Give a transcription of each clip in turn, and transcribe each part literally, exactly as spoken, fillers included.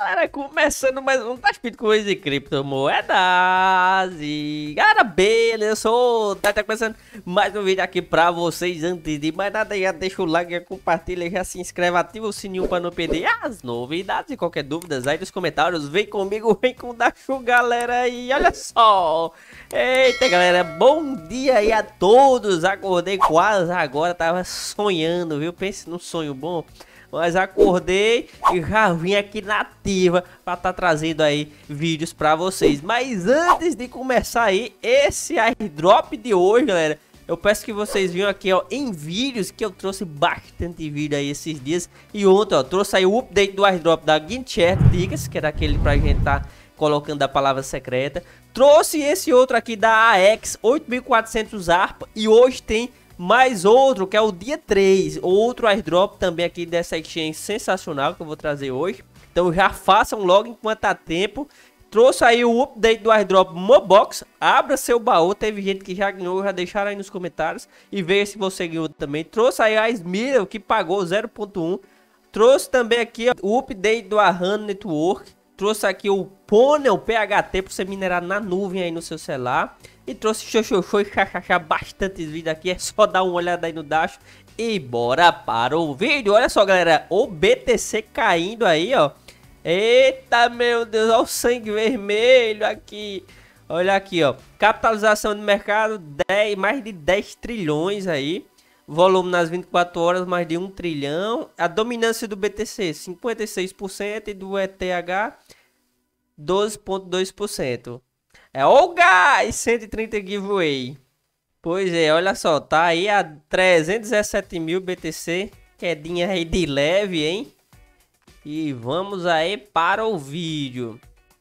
Galera, começando mais um Taspito Coisa de Criptomoedas. E galera, beleza? Eu sou o Tá começando mais um vídeo aqui pra vocês. Antes de mais nada, já deixa o like, já compartilha, já se inscreve, ativa o sininho pra não perder as novidades. E qualquer dúvida aí nos comentários, vem comigo, vem com o Dachu, galera. E olha só, eita galera, bom dia aí a todos. Acordei quase agora, tava sonhando, viu? Pense num sonho bom. Mas acordei e já vim aqui na ativa para estar tá trazendo aí vídeos para vocês. Mas antes de começar aí, esse airdrop de hoje, galera, eu peço que vocês venham aqui, ó, em vídeos, que eu trouxe bastante vídeo aí esses dias. E ontem, ó, trouxe aí o update do airdrop da Ginchert Tickets, que era aquele pra gente tá colocando a palavra secreta. Trouxe esse outro aqui da A X, oito mil e quatrocentos A R P, e hoje tem mais outro, que é o dia três, outro airdrop também aqui dessa exchange sensacional que eu vou trazer hoje. Então já façam logo enquanto há tempo. Trouxe aí o update do airdrop Mobox. Abra seu baú, teve gente que já ganhou, já deixaram aí nos comentários e veja se você ganhou também. Trouxe aí a Smiro, que pagou zero ponto um. Trouxe também aqui ó, o update do Ahano Network. Trouxe aqui o Pônei, o P H T, para você minerar na nuvem aí no seu celular. E trouxe xoxoxô e xaxaxá, bastante vídeo aqui. É só dar uma olhada aí no Dash e bora para o vídeo. Olha só, galera, o B T C caindo aí, ó. Eita, meu Deus, olha o sangue vermelho aqui. Olha aqui, ó. Capitalização de mercado, dez, mais de dez trilhões aí. Volume nas vinte e quatro horas, mais de um trilhão. A dominância do B T C, cinquenta e seis por cento. E do E T H, doze vírgula dois por cento. É o gás, cento e trinta giveaway. Pois é, olha só, tá aí a trezentos e dezessete mil B T C. Quedinha aí de leve, hein? E vamos aí para o vídeo.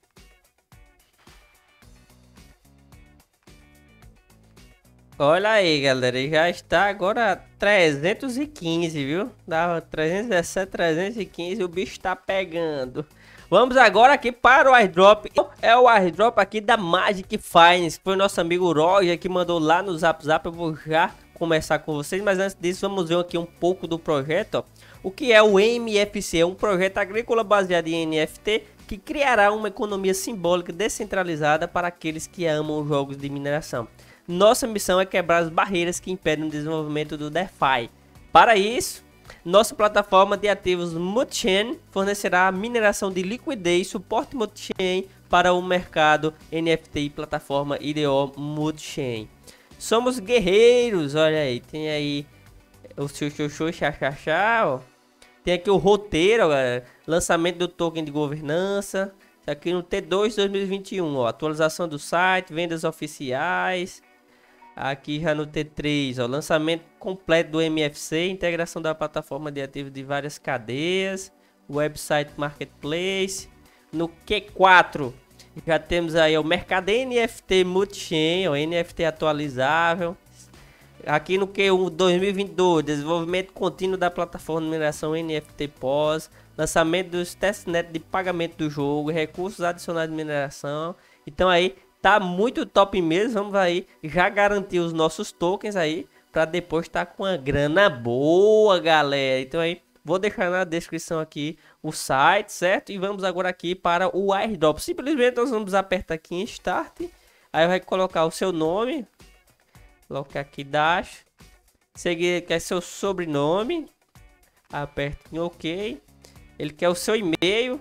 Olha aí, galera, já está agora trezentos e quinze, viu? Dava trezentos e dezessete, trezentos e quinze, o bicho tá pegando. Vamos agora aqui para o airdrop. É o airdrop aqui da Magic Finance. Foi o nosso amigo Roger que mandou lá no Zap Zap. Eu vou já começar com vocês, mas antes disso vamos ver aqui um pouco do projeto, ó. O que é o M F C? É um projeto agrícola baseado em N F T que criará uma economia simbólica descentralizada para aqueles que amam jogos de mineração. Nossa missão é quebrar as barreiras que impedem o desenvolvimento do DeFi. Para isso, nossa plataforma de ativos Multichain fornecerá mineração de liquidez e suporte multichain para o mercado N F T e plataforma I D O Multichain. Somos guerreiros, olha aí, tem aí o seu show show chachachá, ó. Tem aqui o roteiro, galera, lançamento do token de governança. Isso aqui no T dois dois mil e vinte e um, ó, atualização do site, vendas oficiais. Aqui já no T três, ó, lançamento completo do M F C, integração da plataforma de ativos de várias cadeias, website marketplace. No Q quatro já temos aí o mercado N F T Multichain, ó, N F T atualizável. Aqui no Q um dois mil e vinte e dois, desenvolvimento contínuo da plataforma de mineração N F T P O S, lançamento dos testnet de pagamento do jogo, recursos adicionais de mineração. Então aí tá muito top mesmo. Vamos aí já garantir os nossos tokens aí para depois estar tá com uma grana boa, galera. Então aí vou deixar na descrição aqui o site, certo? E vamos agora aqui para o airdrop. Simplesmente nós vamos apertar aqui em Start. Aí vai colocar o seu nome. Colocar aqui Dash. Seguir quer seu sobrenome. Aperta em OK. Ele quer o seu e-mail.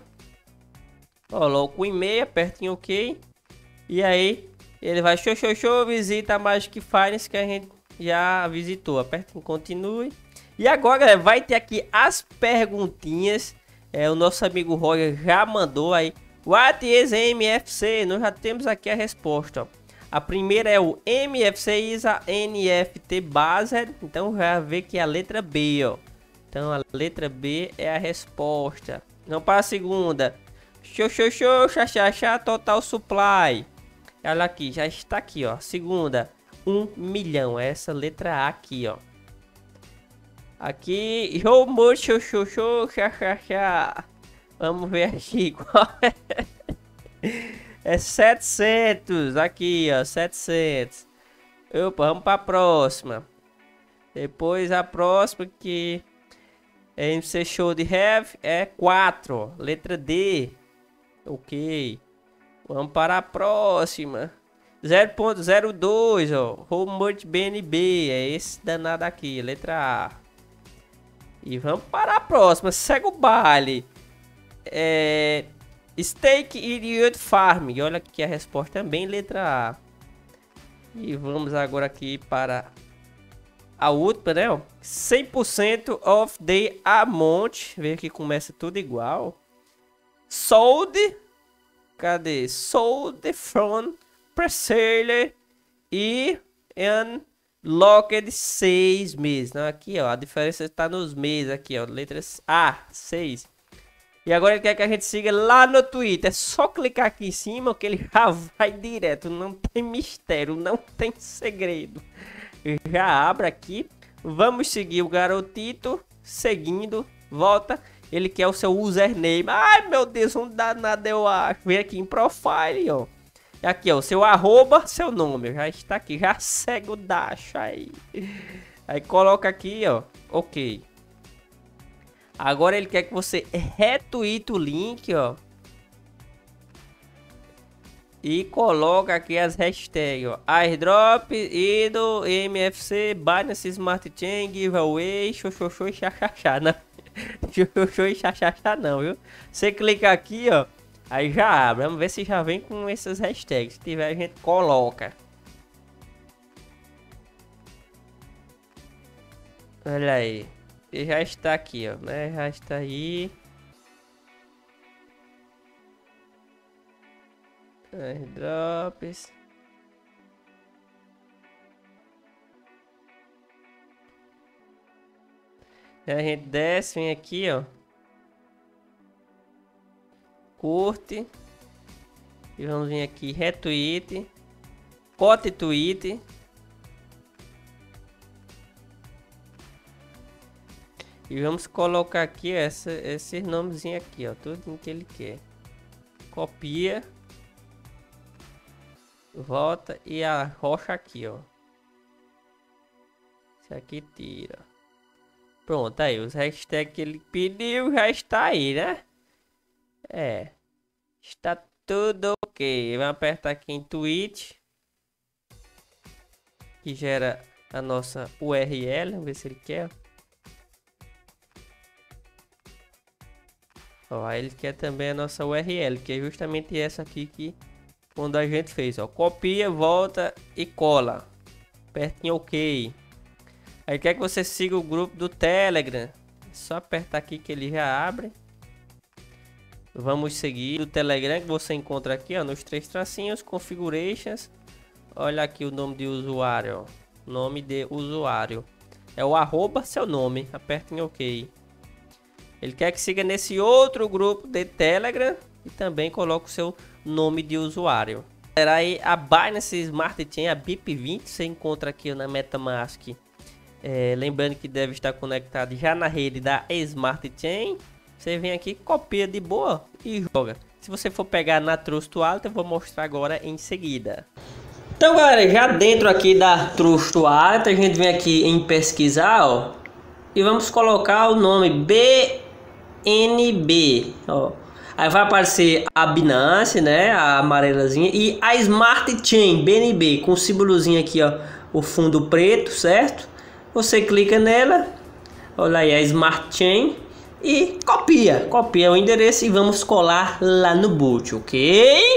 Coloca o e-mail, aperta em OK. E aí, ele vai show, show, show, visita a Magic Finance que a gente já visitou. Aperta em continue. E agora, galera, vai ter aqui as perguntinhas. É, o nosso amigo Roger já mandou aí. What is M F C? Nós já temos aqui a resposta, ó. A primeira é o M F C is a N F T based. Então já vê que é a letra B, ó. Então a letra B é a resposta. Vamos para a segunda. Show, show, show, chachachá, total supply. Olha aqui, já está aqui, ó. Segunda, um milhão. Essa letra A aqui, ó. Aqui, show, show, show, show, chachachá. Vamos ver aqui qual é. É setecentos. Aqui, ó, setecentos. Opa, vamos para a próxima. Depois a próxima que M C Show de Have é quatro. Letra D. Ok. Vamos para a próxima. zero ponto zero dois, ó. Home B N B. É esse danado aqui, letra A. E vamos para a próxima. Segue o baile. É... Steak Idiot Farm. E olha aqui a resposta também, letra A. E vamos agora aqui para a última, né? Ó. cem por cento of the amount. Vê que começa tudo igual. Sold. Cadê? Sold from pre-sale e unlocked seis meses. Não, aqui, ó. A diferença está nos meses aqui, ó. Letras A, seis. E agora ele quer que a gente siga lá no Twitter. É só clicar aqui em cima que ele já vai direto. Não tem mistério, não tem segredo. Já abre aqui. Vamos seguir o garotito. Seguindo. Volta. Ele quer o seu username. Ai, meu Deus, não dá nada, eu acho. Vem aqui em profile, ó. Aqui, ó. Seu arroba, seu nome. Já está aqui. Já segue o Dash aí. Aí coloca aqui, ó. Ok. Agora ele quer que você retweete o link, ó. E coloca aqui as hashtags, ó. Airdrop, Ido, M F C, Binance Smart Chain, Giveaway, xoxoxô e xaxaxá. Não. Xoxoxô e xaxaxá não, viu? Você clica aqui, ó. Aí já abre. Vamos ver se já vem com essas hashtags. Se tiver, a gente coloca. Olha aí. E já está aqui, ó, né? Já está aí. Airdrops. E a gente desce, vem aqui, ó. Curte. E vamos vir aqui, retweet. Cote tweet. E vamos colocar aqui essa, esses nomezinhos aqui, ó. Tudo que ele quer. Copia. Volta e arrocha aqui, ó. Isso aqui tira. Pronto, aí. Os hashtags que ele pediu já está aí, né? É. Está tudo ok. Vamos apertar aqui em tweet. Que gera a nossa U R L. Vamos ver se ele quer. Ó, aí ele quer também a nossa U R L, que é justamente essa aqui que quando a gente fez, ó, copia, volta e cola. Aperta em OK. Aí quer que você siga o grupo do Telegram. É só apertar aqui que ele já abre. Vamos seguir o Telegram que você encontra aqui, ó, nos três tracinhos, configurations. Olha aqui o nome de usuário, ó. Nome de usuário. É o arroba seu nome. Aperta em OK. Ele quer que siga nesse outro grupo de Telegram e também coloque o seu nome de usuário. Será aí a Binance Smart Chain, a B I P vinte, você encontra aqui na MetaMask. É, lembrando que deve estar conectado já na rede da Smart Chain. Você vem aqui, copia de boa e joga. Se você for pegar na Trust Wallet, eu vou mostrar agora em seguida. Então, galera, já dentro aqui da Trust Wallet, a gente vem aqui em pesquisar, ó, e vamos colocar o nome B N B, ó. Aí vai aparecer a Binance, né, a amarelazinha, e a Smart Chain B N B com o símbolozinho aqui, ó, o fundo preto, certo? Você clica nela, olha aí a Smart Chain e copia, copia o endereço e vamos colar lá no boot, ok?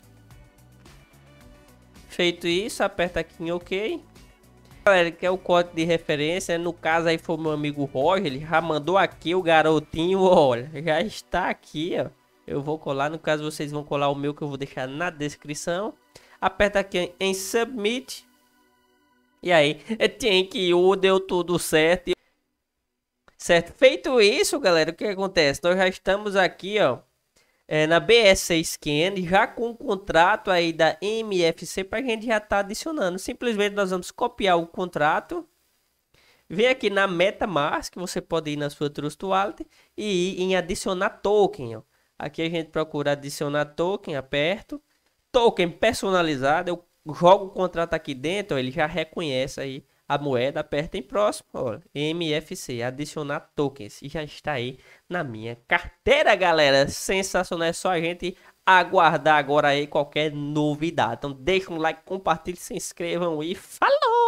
Feito isso, aperta aqui em OK. Galera, que é o código de referência, no caso aí foi meu amigo Roger, ele já mandou aqui o garotinho, olha, já está aqui, ó. Eu vou colar, no caso vocês vão colar o meu que eu vou deixar na descrição. Aperta aqui em Submit. E aí, tem que o deu tudo certo. Certo, feito isso, galera, o que acontece? Nós já estamos aqui, ó, é, na B S C Scan, já com o contrato aí da M F C para a gente já tá adicionando. Simplesmente nós vamos copiar o contrato, vem aqui na MetaMask, você pode ir na sua Trust Wallet e ir em adicionar token, ó. Aqui a gente procura adicionar token, aperto, token personalizado, eu jogo o contrato aqui dentro, ó, ele já reconhece aí a moeda, aperta em próximo, ó, M F C, adicionar tokens, e já está aí na minha carteira, galera. Sensacional, é só a gente aguardar agora aí qualquer novidade. Então deixa um like, compartilhe, se inscrevam e falou!